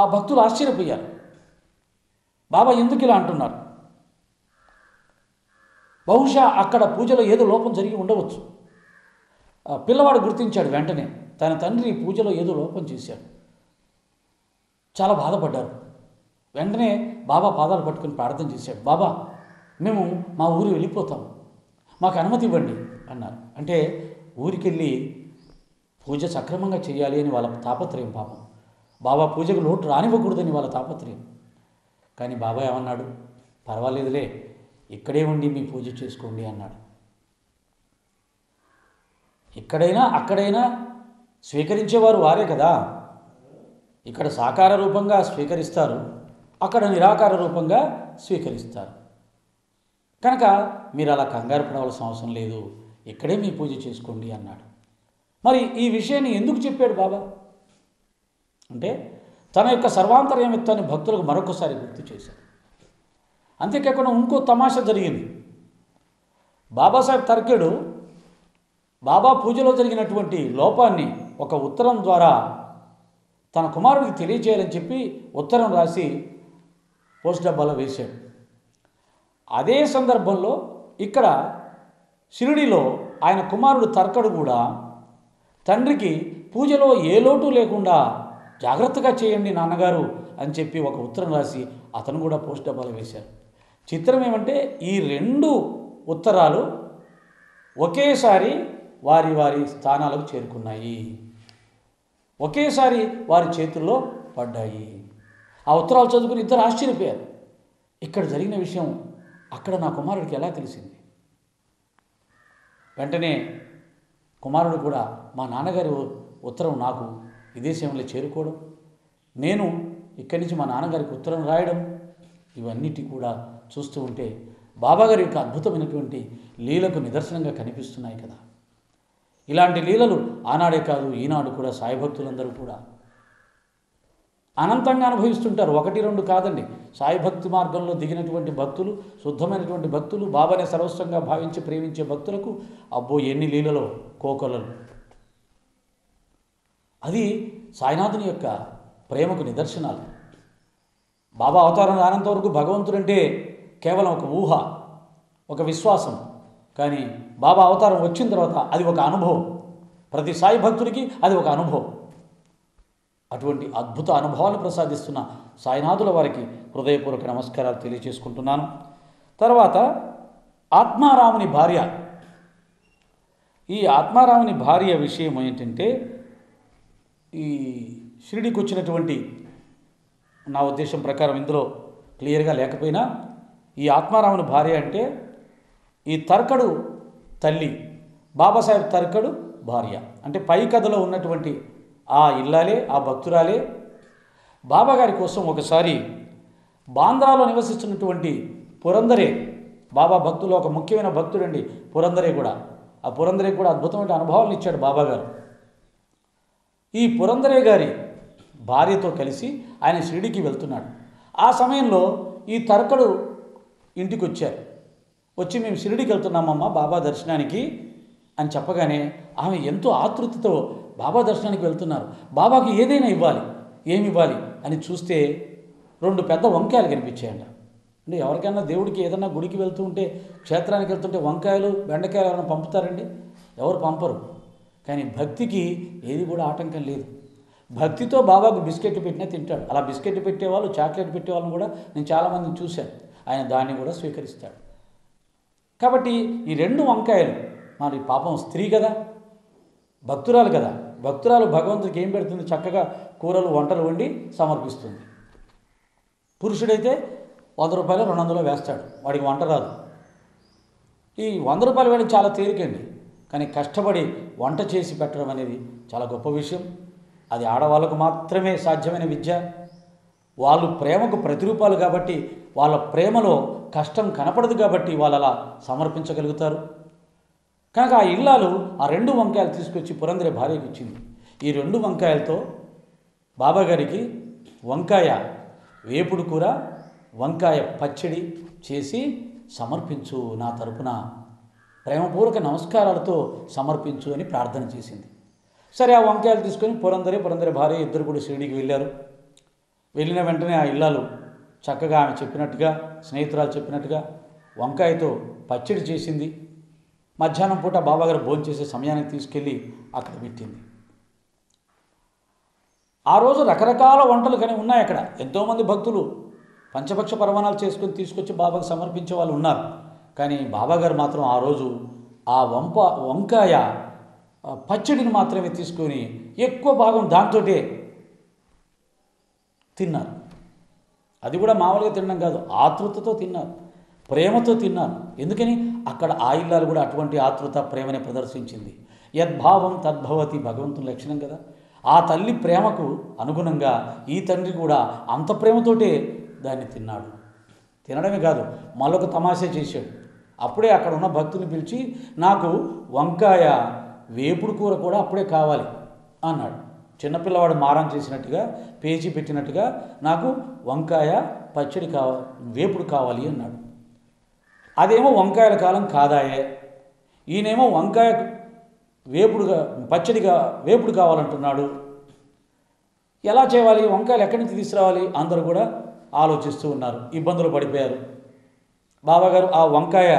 భక్తులు ఆశ్చర్యపోయారు. బాబా ఎందుకు ఇలా అంటున్నారు? బహుశా అక్కడ పూజలో ఏదో లోపం జరిగి ఉండవచ్చు. పిల్లవాడు గుర్తించాడు వెంటనే తన తండ్రి పూజలో ఏదో లోపం చేశాడు. చాలా బాధపడ్డారు. వెంటనే బాబా పాదాలు పట్టుకుని ప్రార్థన చేశాడు. బాబా, మేము మా ఊరు వెళ్ళిపోతాం, మాకు అనుమతి ఇవ్వండి అన్నారు. అంటే ఊరికెళ్ళి పూజ సక్రమంగా చేయాలి అని వాళ్ళ తాపత్రయం. పాపం బాబా పూజకు లోటు రానివ్వకూడదని వాళ్ళ తాపత్రయం. కానీ బాబా ఏమన్నాడు? పర్వాలేదులే, ఇక్కడే ఉండి మీ పూజ చేసుకోండి అన్నాడు. ఇక్కడైనా అక్కడైనా స్వీకరించేవారు వారే కదా. ఇక్కడ సాకార రూపంగా స్వీకరిస్తారు, అక్కడ నిరాకార రూపంగా స్వీకరిస్తారు. కనుక మీరు అలా కంగారు పడవలసిన అవసరం లేదు, ఇక్కడే మీ పూజ చేసుకోండి అన్నాడు. మరి ఈ విషయాన్ని ఎందుకు చెప్పాడు బాబా అంటే తన యొక్క సర్వాంతర్యమిత్వాన్ని భక్తులకు మరొకసారి గుర్తు చేశాడు. అంతేకాకుండా ఇంకో తమాషా జరిగింది. బాబాసాహెబ్ తర్కేడు బాబా పూజలో జరిగినటువంటి లోపాన్ని ఒక ఉత్తరం ద్వారా తన కుమారుడికి తెలియజేయాలని చెప్పి ఉత్తరం రాసి పోస్ట్ డబ్బాలో వేశాడు. అదే సందర్భంలో ఇక్కడ షిరిడీలో ఆయన కుమారుడు తర్కడు కూడా తండ్రికి పూజలో ఏ లోటు లేకుండా జాగ్రత్తగా చేయండి నాన్నగారు అని చెప్పి ఒక ఉత్తరం రాసి అతను కూడా పోస్ట్ డబ్బాలో వేశారు. చిత్రం ఏమంటే ఈ రెండు ఉత్తరాలు ఒకేసారి వారి వారి స్థానాలకు చేరుకున్నాయి, ఒకేసారి వారి చేతుల్లో పడ్డాయి. ఆ ఉత్తరాలు చదువుకుని ఇద్దరు ఆశ్చర్యపోయారు. ఇక్కడ జరిగిన విషయం అక్కడ నా కుమారుడికి ఎలా తెలిసింది? వెంటనే కుమారుడు కూడా మా నాన్నగారి ఉత్తరం నాకు విదేశంలో చేరుకోవడం, నేను ఇక్కడి నుంచి మా నాన్నగారికి ఉత్తరం రాయడం, ఇవన్నిటి కూడా చూస్తూ ఉంటే బాబాగారి యొక్క అద్భుతమైనటువంటి లీలకు నిదర్శనంగా కనిపిస్తున్నాయి కదా. ఇలాంటి లీలలు ఆనాడే కాదు ఈనాడు కూడా సాయి భక్తులందరూ కూడా అనంతంగా అనుభవిస్తుంటారు. ఒకటి రెండు కాదండి. సాయి భక్తి మార్గంలో దిగినటువంటి భక్తులు, శుద్ధమైనటువంటి భక్తులు, బాబానే సర్వస్వంగా భావించి ప్రేమించే భక్తులకు అబ్బో ఎన్ని లీలలో కోకొలలు. అది సాయినాథుని యొక్క ప్రేమకు నిదర్శనాలు. బాబా అవతారం రానంత వరకు భగవంతుడంటే కేవలం ఒక ఊహ, ఒక విశ్వాసం. కానీ బాబా అవతారం వచ్చిన తర్వాత అది ఒక అనుభవం. ప్రతి సాయి భక్తుడికి అది ఒక అనుభవం. అటువంటి అద్భుత అనుభవాలు ప్రసాదిస్తున్న సాయినాథుల వారికి హృదయపూర్వక నమస్కారాలు తెలియజేసుకుంటున్నాను. తర్వాత ఆత్మారాముని భార్య. ఈ ఆత్మారాముని భార్య విషయం ఏంటంటే ఈ షిరిడీకి వచ్చినటువంటి, నా ఉద్దేశం ప్రకారం ఇందులో క్లియర్గా లేకపోయినా, ఈ ఆత్మారాముని భార్య అంటే ఈ తర్కడు తల్లి, బాబాసాహెబ్ తర్కడు భార్య. అంటే పై కథలో ఉన్నటువంటి ఆ ఇల్లాలే, ఆ భక్తురాలే బాబాగారి కోసం ఒకసారి బాంద్రాలో నివసిస్తున్నటువంటి పురందరే, బాబా భక్తులు ఒక ముఖ్యమైన భక్తుడండి పురందరే కూడా. ఆ పురందరే కూడా అద్భుతమైన అనుభవాలను ఇచ్చాడు బాబాగారు. ఈ పురందరే గారి భార్యతో కలిసి ఆయన షిరిడీకి వెళ్తున్నాడు. ఆ సమయంలో ఈ తర్కడు ఇంటికి వచ్చారు. వచ్చి మేము షిరిడీకి వెళ్తున్నామమ్మా బాబా దర్శనానికి అని చెప్పగానే ఆమె ఎంతో ఆతృతతో బాబా దర్శనానికి వెళ్తున్నారు, బాబాకి ఏదైనా ఇవ్వాలి, ఏమి ఇవ్వాలి అని చూస్తే రెండు పెద్ద వంకాయలు కనిపించాయంట. అంటే ఎవరికైనా దేవుడికి ఏదైనా గుడికి వెళ్తూ ఉంటే, క్షేత్రానికి వెళ్తుంటే వంకాయలు బెండకాయలు ఎవరైనా పంపుతారండి? ఎవరు పంపరు. కానీ భక్తికి ఏది కూడా ఆటంకం లేదు. భక్తితో బాబాకు బిస్కెట్ పెట్టినా తింటాడు. అలా బిస్కెట్ పెట్టేవాళ్ళు, చాక్లెట్ పెట్టేవాళ్ళని కూడా నేను చాలామందిని చూశాను. ఆయన దాన్ని కూడా స్వీకరిస్తాడు. కాబట్టి ఈ రెండు వంకాయలు, మరి పాపం స్త్రీ కదా, భక్తురాలు కదా, భక్తురాలు భగవంతుడికి ఏం పెడుతుంది? చక్కగా కూరలు వంటలు వండి సమర్పిస్తుంది. పురుషుడైతే 100 రూపాయలు 200 వేస్తాడు, వాడికి వంట రాదు. ఈ 100 రూపాయలు వేయడం చాలా తేలికండి, కానీ కష్టపడి వంట చేసి పెట్టడం అనేది చాలా గొప్ప విషయం. అది ఆడవాళ్ళకు మాత్రమే సాధ్యమైన విద్య. వాళ్ళు ప్రేమకు ప్రతిరూపాలు కాబట్టి, వాళ్ళ ప్రేమలో కష్టం కనపడదు కాబట్టి వాళ్ళు అలా సమర్పించగలుగుతారు. కనుక ఆ ఇల్లాలు ఆ 2 వంకాయలు తీసుకొచ్చి పురందరే భార్యకి ఇచ్చింది. ఈ 2 వంకాయలతో బాబాగారికి వంకాయ వేపుడు కూర, వంకాయ పచ్చడి చేసి సమర్పించు, నా తరపున ప్రేమపూర్వక నమస్కారాలతో సమర్పించు అని ప్రార్థన చేసింది. సరే, ఆ వంకాయలు తీసుకొని పురందరే భార్య ఇద్దరు కూడా షిరిడీకి వెళ్ళారు. వెళ్ళిన వెంటనే ఆ ఇల్లాలు చక్కగా ఆమె చెప్పినట్టుగా, స్నేహితురాలు చెప్పినట్టుగా వంకాయతో పచ్చడి చేసింది. మధ్యాహ్నం పూట బాబాగారు భోంచేసే సమయానికి తీసుకెళ్ళి అక్కడ పెట్టింది. ఆ రోజు రకరకాల వంటలు కానీ ఉన్నాయి అక్కడ. ఎంతోమంది భక్తులు పంచభక్ష పరమాణాలు చేసుకొని తీసుకొచ్చి బాబాకు సమర్పించే వాళ్ళు ఉన్నారు. కానీ బాబాగారు మాత్రం ఆ రోజు ఆ వంకాయ పచ్చడిని మాత్రమే తీసుకొని ఎక్కువ భాగం దాంతోటే తిన్నారు. అది కూడా మామూలుగా తినడం కాదు, ఆతృతతో తిన్నారు, ప్రేమతో తిన్నారు. ఎందుకని అక్కడ ఆ ఇల్లాలు కూడా అటువంటి ఆతృత, ప్రేమని ప్రదర్శించింది. యద్భావం తద్భవతి, భగవంతుని లక్షణం కదా. ఆ తల్లి ప్రేమకు అనుగుణంగా ఈ తండ్రి కూడా అంత ప్రేమతోటే దాన్ని తిన్నాడు. తినడమే కాదు, మళ్ళొక తమాషా చేశాడు. అప్పుడే అక్కడ ఉన్న భక్తుని పిలిచి, నాకు వంకాయ వేపుడు కూర కూడా అప్పుడే కావాలి అన్నాడు. చిన్నపిల్లవాడు మారం చేసినట్టుగా, పేచి పెట్టినట్టుగా, నాకు వంకాయ పచ్చడి వేపుడు కావాలి అన్నాడు. అదేమో వంకాయల కాలం కాదాయే, ఈయనేమో వంకాయ వేపుడు కావాలంటున్నాడు. ఎలా చేయాలి, వంకాయలు ఎక్కడి నుంచి తీసుకురావాలి, అందరూ కూడా ఆలోచిస్తూ ఉన్నారు, ఇబ్బందులు పడిపోయారు. బాబాగారు ఆ వంకాయ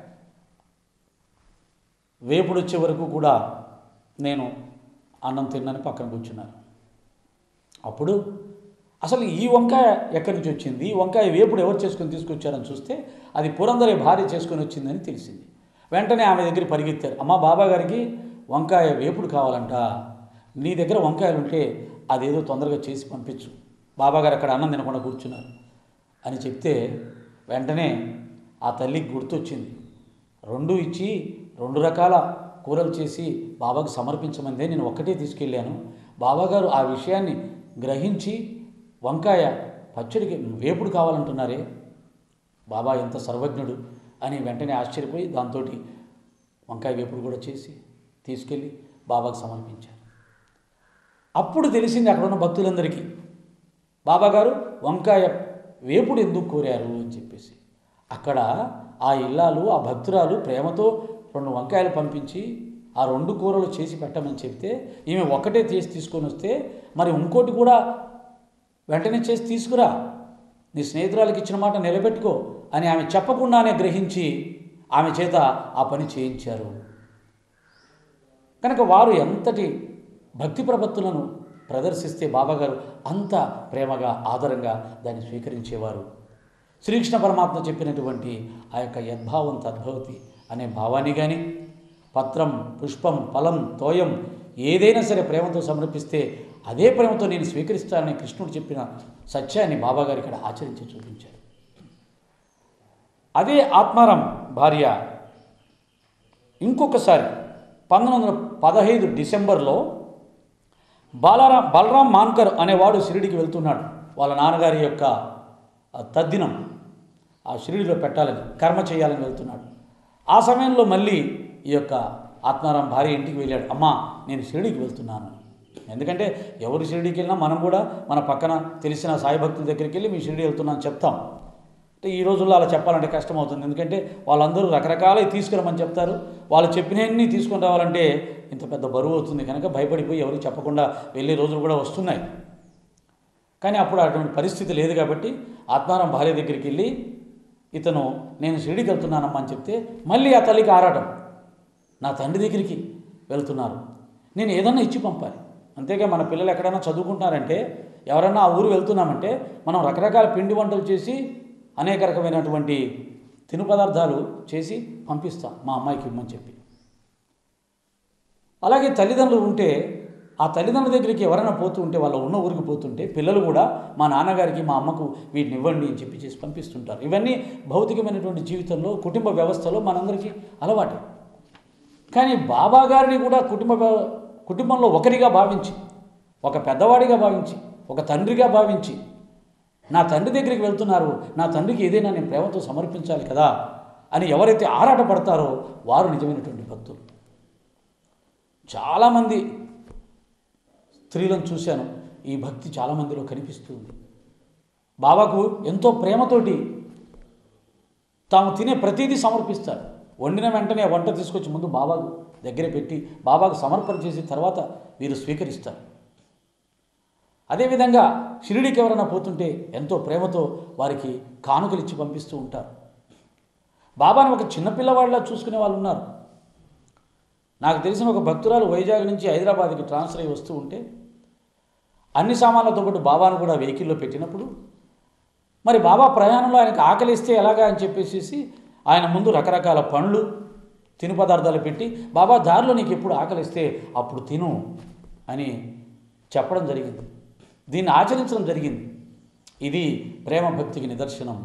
వేపుడు వచ్చే వరకు కూడా నేను అన్నం తిన్నాను పక్కన కూర్చున్నాను. అప్పుడు అసలు ఈ వంకాయ ఎక్కడి నుంచి వచ్చింది, ఈ వంకాయ వేపుడు ఎవరు చేసుకొని తీసుకొచ్చారని చూస్తే అది పురందరి భార్య చేసుకొని వచ్చిందని తెలిసింది. వెంటనే ఆమె దగ్గర పరిగెత్తారు. అమ్మ, బాబాగారికి వంకాయ వేపుడు కావాలంట, నీ దగ్గర వంకాయలు ఉంటే అదేదో తొందరగా చేసి పంపించు, బాబాగారు అక్కడ అన్నం తినకుండా కూర్చున్నారు అని చెప్తే వెంటనే ఆ తల్లికి గుర్తొచ్చింది. 2 ఇచ్చి 2 రకాల కూరలు చేసి బాబాకు సమర్పించమందే నేను ఒక్కటే తీసుకెళ్ళాను. బాబాగారు ఆ విషయాన్ని గ్రహించి వంకాయ పచ్చడికి వేపుడు కావాలంటున్నారే, బాబా ఎంత సర్వజ్ఞుడు అని వెంటనే ఆశ్చర్యపోయి దాంతో వంకాయ వేపుడు కూడా చేసి తీసుకెళ్ళి బాబాకు సమర్పించారు. అప్పుడు తెలిసింది అక్కడ ఉన్న భక్తులందరికీ, బాబాగారు వంకాయ వేపుడు ఎందుకు కోరారు అని చెప్పేసి. అక్కడ ఆ ఇల్లాలు, ఆ భక్తురాలు ప్రేమతో 2 వంకాయలు పంపించి ఆ 2 కూరలు చేసి పెట్టమని చెప్తే ఈమె ఒక్కటే చేసి తీసుకొని వస్తే, మరి ఇంకోటి కూడా వెంటనే చేసి తీసుకురా, నీ స్నేహితురాలకి ఇచ్చిన మాట నిలబెట్టుకో అని ఆమె చెప్పకుండానే గ్రహించి ఆమె చేత ఆ పని చేయించారు. కనుక వారు ఎంతటి భక్తి ప్రపత్తులను ప్రదర్శిస్తే బాబాగారు అంత ప్రేమగా, ఆదరంగా దాన్ని స్వీకరించేవారు. శ్రీకృష్ణ పరమాత్మ చెప్పినటువంటి ఆ యొక్క యద్భావం తద్భవతి అనే భావాన్ని కానీ, పత్రం, పుష్పం, ఫలం, తోయం ఏదైనా సరే ప్రేమతో సమర్పిస్తే అదే ప్రేమతో నేను స్వీకరిస్తానని కృష్ణుడు చెప్పిన సత్యాన్ని బాబాగారు ఇక్కడ ఆచరించి చూపించారు. అదే ఆత్మారాం భార్య ఇంకొకసారి 1915 డిసెంబర్లో బలరాం మాన్కర్ అనేవాడు షిరిడికి వెళ్తున్నాడు. వాళ్ళ నాన్నగారి యొక్క తద్దినం ఆ షిరిడిలో పెట్టాలని, కర్మ చేయాలని వెళ్తున్నాడు. ఆ సమయంలో మళ్ళీ ఈ యొక్క ఆత్మారాం భార్య ఇంటికి వెళ్ళాడు. అమ్మా, నేను షిరిడికి వెళ్తున్నాను. ఎందుకంటే ఎవరు షిరిడికి వెళ్ళినా మనం కూడా మన పక్కన తెలిసిన సాయి భక్తుల దగ్గరికి వెళ్ళి మీ షిరిడి వెళ్తున్నాను చెప్తాం. అంటే ఈ రోజుల్లో అలా చెప్పాలంటే కష్టం అవుతుంది. ఎందుకంటే వాళ్ళందరూ రకరకాలవి తీసుకురమని చెప్తారు. వాళ్ళు చెప్పినవన్నీ తీసుకొని రావాలంటే ఇంత పెద్ద బరువు అవుతుంది. కనుక భయపడిపోయి ఎవరికి చెప్పకుండా వెళ్ళే రోజులు కూడా వస్తున్నాయి. కానీ అప్పుడు అటువంటి పరిస్థితి లేదు కాబట్టి ఆత్మారాం భార్య దగ్గరికి వెళ్ళి ఇతను నేను షిరిడికి వెళ్తున్నానమ్మా అని చెప్తే మళ్ళీ ఆ తల్లికి ఆరాటం, నా తండ్రి దగ్గరికి వెళ్తున్నారు, నేను ఏదన్నా ఇచ్చి పంపాలి. అంతేగా మన పిల్లలు ఎక్కడైనా చదువుకుంటున్నారంటే, ఎవరైనా ఆ ఊరు వెళ్తున్నామంటే మనం రకరకాల పిండి వంటలు చేసి అనేక రకమైనటువంటి తిను పదార్థాలు చేసి పంపిస్తాం మా అమ్మాయికి ఇమ్మని చెప్పి. అలాగే తల్లిదండ్రులు ఉంటే ఆ తల్లిదండ్రుల దగ్గరికి ఎవరైనా పోతూ ఉంటే, వాళ్ళ ఉన్న ఊరికి పోతుంటే పిల్లలు కూడా మా నాన్నగారికి మా అమ్మకు వీటిని ఇవ్వండి అని చెప్పి చేసి పంపిస్తుంటారు. ఇవన్నీ భౌతికమైనటువంటి జీవితంలో, కుటుంబ వ్యవస్థలో మనందరికీ అలవాటు. కానీ బాబా గారిని కూడా కుటుంబంలో ఒకరిగా భావించి, ఒక పెద్దవాడిగా భావించి, ఒక తండ్రిగా భావించి, నా తండ్రి దగ్గరికి వెళ్తున్నారు, నా తండ్రికి ఏదైనా నేను ప్రేమతో సమర్పించాలి కదా అని ఎవరైతే ఆరాటపడతారో వారు నిజమైనటువంటి భక్తులు. చాలామంది స్త్రీలను చూశాను, ఈ భక్తి చాలామందిలో కనిపిస్తుంది. బాబాకు ఎంతో ప్రేమతోటి తాము తినే ప్రతిదీ సమర్పిస్తారు. వండిన వెంటనే వంట తీసుకొచ్చి ముందు బాబాకు దగ్గర పెట్టి బాబాకు సమర్పణ చేసి తర్వాత వీరు స్వీకరిస్తారు. అదేవిధంగా షిరిడీకి ఎవరైనా పోతుంటే ఎంతో ప్రేమతో వారికి కానుకలు ఇచ్చి పంపిస్తూ ఉంటారు. బాబాను ఒక చిన్నపిల్లవాడిలా చూసుకునే వాళ్ళు ఉన్నారు. నాకు తెలిసిన ఒక భక్తురాలు వైజాగ్ నుంచి హైదరాబాద్కి ట్రాన్స్ఫర్ అయ్యి వస్తూ ఉంటే అన్ని సామాన్లతో పాటు బాబాను కూడా వెహికల్లో పెట్టినప్పుడు మరి బాబా ప్రయాణంలో ఆయనకు ఆకలిస్తే ఎలాగా అని చెప్పేసి ఆయన ముందు రకరకాల పండ్లు తిను పదార్థాలు పెట్టి, బాబా దారిలో నీకు ఎప్పుడు ఆకలిస్తే అప్పుడు తిను అని చెప్పడం జరిగింది. దీన్ని ఆచరించడం జరిగింది. ఇది ప్రేమ భక్తికి నిదర్శనం.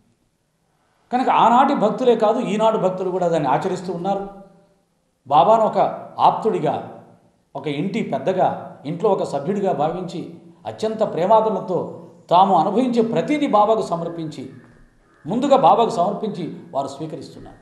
కనుక ఆనాటి భక్తులే కాదు, ఈనాడు భక్తులు కూడా దాన్ని ఆచరిస్తూ ఉన్నారు. బాబాను ఒక ఆప్తుడిగా, ఒక ఇంటి పెద్దగా, ఇంట్లో ఒక సభ్యుడిగా భావించి అత్యంత ప్రేమాదరణతో తాము అనుభవించే ప్రతిదీ బాబాకు సమర్పించి, ముందుగా బాబాకు సమర్పించి వారు స్వీకరిస్తున్నారు.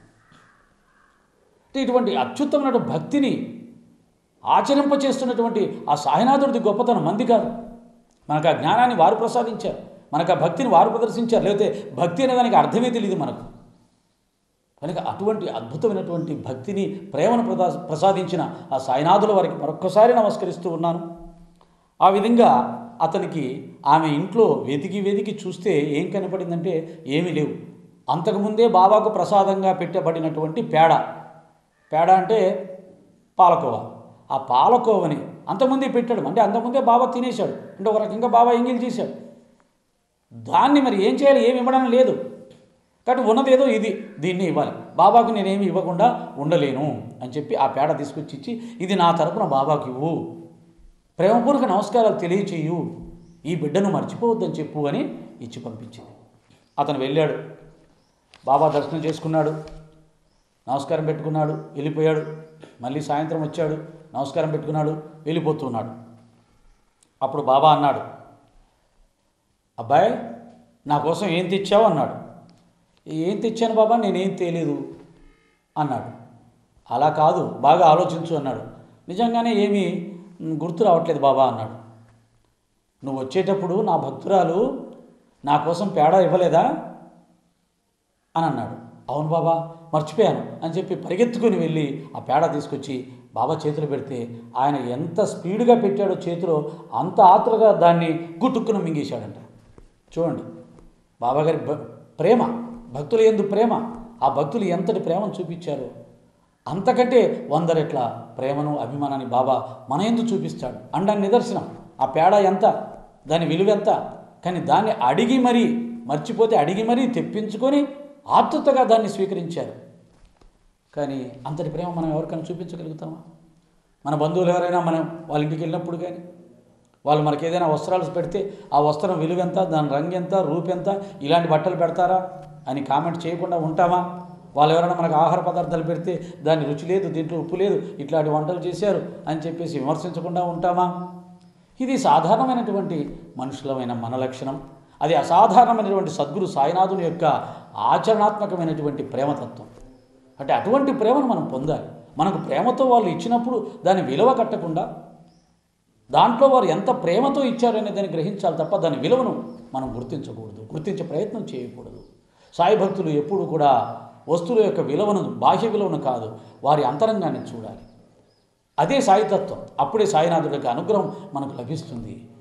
ఇటువంటి అత్యుత్తమైన భక్తిని ఆచరింపచేస్తున్నటువంటి ఆ సాయినాథుడిది గొప్పతనం మంది కాదు. మనకు ఆ జ్ఞానాన్ని వారు ప్రసాదించారు, మనకు ఆ భక్తిని వారు ప్రదర్శించారు. లేకపోతే భక్తి అనే దానికి అర్థమే తెలియదు మనకు. కనుక అటువంటి అద్భుతమైనటువంటి భక్తిని, ప్రేమను ప్రసాదించిన ఆ సాయినాథుల వారికి మరొక్కసారి నమస్కరిస్తూ ఉన్నాను. ఆ విధంగా అతనికి ఆమె ఇంట్లో వెతికి చూస్తే ఏం కనపడిందంటే ఏమీ లేవు. అంతకుముందే బాబాకు ప్రసాదంగా పెట్టబడినటువంటి పేడ అంటే పాలకోవ. ఆ పాలకోవని అంతకుముందే పెట్టాడు, అంటే అంతకుముందే బాబా తినేశాడు, అంటే ఒక రకంగా బాబా ఎంగిల్ చేశాడు. దాన్ని మరి ఏం చేయాలి, ఏమి ఇవ్వడం లేదు. కాబట్టి ఉన్నదేదో ఇది, దీన్ని ఇవ్వాలి. బాబాకు నేనేమి ఇవ్వకుండా ఉండలేను అని చెప్పి ఆ పేడ తీసుకొచ్చి ఇచ్చి, ఇది నా తరపున బాబాకు ఇవ్వు, ప్రేమపూర్వక నమస్కారాలు తెలియచేయు, ఈ బిడ్డను మర్చిపోవద్దని చెప్పు అని ఇచ్చి పంపించింది. అతను వెళ్ళాడు, బాబా దర్శనం చేసుకున్నాడు, నమస్కారం పెట్టుకున్నాడు, వెళ్ళిపోయాడు. మళ్ళీ సాయంత్రం వచ్చాడు, నమస్కారం పెట్టుకున్నాడు, వెళ్ళిపోతున్నాడు. అప్పుడు బాబా అన్నాడు, అబ్బాయి నా కోసం ఏం తెచ్చావు అన్నాడు. ఏం తెచ్చాను బాబా, నేనేం తేలేదు అన్నాడు. అలా కాదు, బాగా ఆలోచించు అన్నాడు. నిజంగానే ఏమీ గుర్తు రావట్లేదు బాబా అన్నాడు. నువ్వు వచ్చేటప్పుడు నా భక్తురాలు నా కోసం పేడ ఇవ్వలేదా అని అన్నాడు. అవును బాబా, మర్చిపోయాను అని చెప్పి పరిగెత్తుకొని వెళ్ళి ఆ పేడ తీసుకొచ్చి బాబా చేతిలో పెడితే ఆయన ఎంత స్పీడ్గా పెట్టాడో చేతిలో, అంత ఆత్రగా దాన్ని గుట్టుక్కున మింగేశాడంట. చూడండి బాబాగారి ప్రేమ, భక్తుల యందు ప్రేమ, ఆ భక్తులు ఎంతటి ప్రేమను చూపించారో అంతకంటే 100 రెట్ల ప్రేమను, అభిమానాన్ని బాబా మన యందు చూపిస్తాడు. అండానికి నిదర్శనం ఆ పేడ ఎంత, దాని విలువ ఎంత. కానీ దాన్ని అడిగి మరీ, మర్చిపోతే అడిగి మరీ తెప్పించుకొని ఆతృతగా దాన్ని స్వీకరించారు. కానీ అంతటి ప్రేమ మనం ఎవరికైనా చూపించగలుగుతామా? మన బంధువులు ఎవరైనా మనం వాళ్ళ ఇంటికి వెళ్ళినప్పుడు కానీ వాళ్ళు మనకి ఏదైనా వస్త్రాలు పెడితే ఆ వస్త్రం విలువ ఎంత, దాని రంగు ఎంత, రూపు ఎంత, ఇలాంటి బట్టలు పెడతారా అని కామెంట్ చేయకుండా ఉంటామా? వాళ్ళు ఎవరైనా మనకు ఆహార పదార్థాలు పెడితే దాని రుచి లేదు, దీంట్లో ఉప్పు లేదు, ఇట్లాంటి వంటలు చేశారు అని చెప్పేసి విమర్శించకుండా ఉంటామా? ఇది సాధారణమైనటువంటి మనుషులమైన మన లక్షణం. అది అసాధారణమైనటువంటి సద్గురు సాయినాథుని యొక్క ఆచరణాత్మకమైనటువంటి ప్రేమతత్వం. అంటే అటువంటి ప్రేమను మనం పొందాలి. మనకు ప్రేమతో వాళ్ళు ఇచ్చినప్పుడు దాని విలువ కట్టకుండా, దాంట్లో వారు ఎంత ప్రేమతో ఇచ్చారనే దాన్ని గ్రహించాలి తప్ప దాని విలువను మనం గుర్తించకూడదు, గుర్తించే ప్రయత్నం చేయకూడదు. సాయి భక్తులు ఎప్పుడు కూడా వస్తువుల యొక్క విలువను, బాహ్య విలువను కాదు, వారి అంతరంగాన్ని చూడాలి. అదే సాయితత్వం. అప్పుడే సాయినాథుడి యొక్క అనుగ్రహం మనకు లభిస్తుంది.